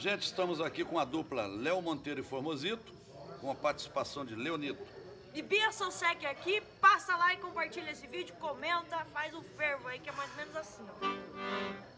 Gente, estamos aqui com a dupla Léo Monteiro e Formosito, com a participação de Leonito. E Bia Sonsec aqui, passa lá e compartilha esse vídeo, comenta, faz um fervo aí que é mais ou menos assim, ó.